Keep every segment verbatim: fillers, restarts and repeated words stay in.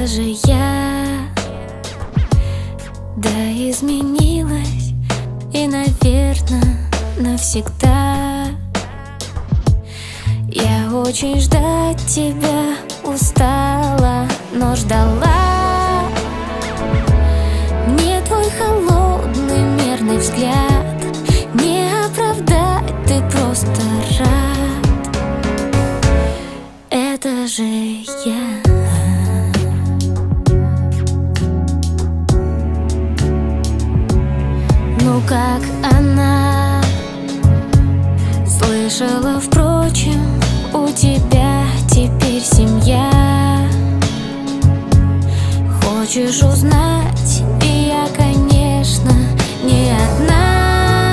же я, да, изменилась, и, наверное, навсегда. Я очень ждать тебя устала, но ждала. Мне твой холодный мерный взгляд не оправдать, ты просто рад. Это же я. Ну как она? Слышала, впрочем, у тебя теперь семья. Хочешь узнать? И я, конечно, не одна.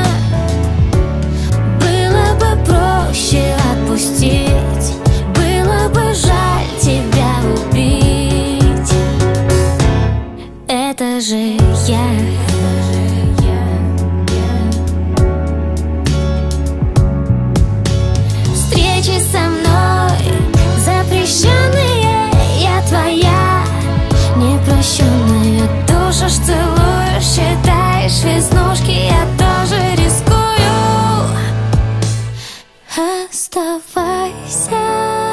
Было бы проще отпустить, было бы жаль тебя убить. Это же я. Встречи со мной запрещенные, я твоя непрощенная. Душишь, целуешь, считаешь веснушки, я тоже рискую. Оставайся.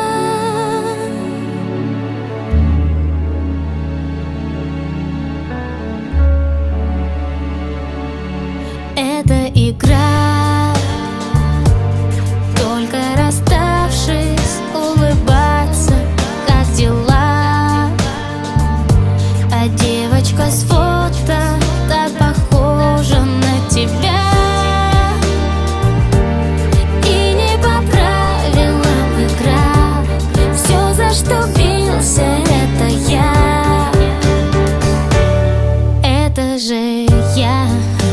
Это игра, только расставшись, улыбаться, как дела. А девочка с фото так похожа на тебя. И не по правилам играл, все, за что бился, это я. Это же я.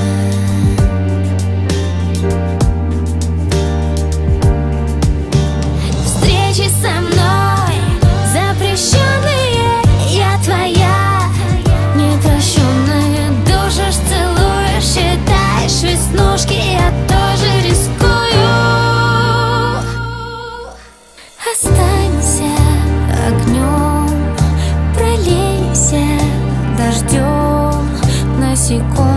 Встречи со мной запрещенные, я твоя непрощенная. Душишь, целуешь, считаешь веснушки, я тоже рискую. Останься огнем, пролейся дождем на секунду.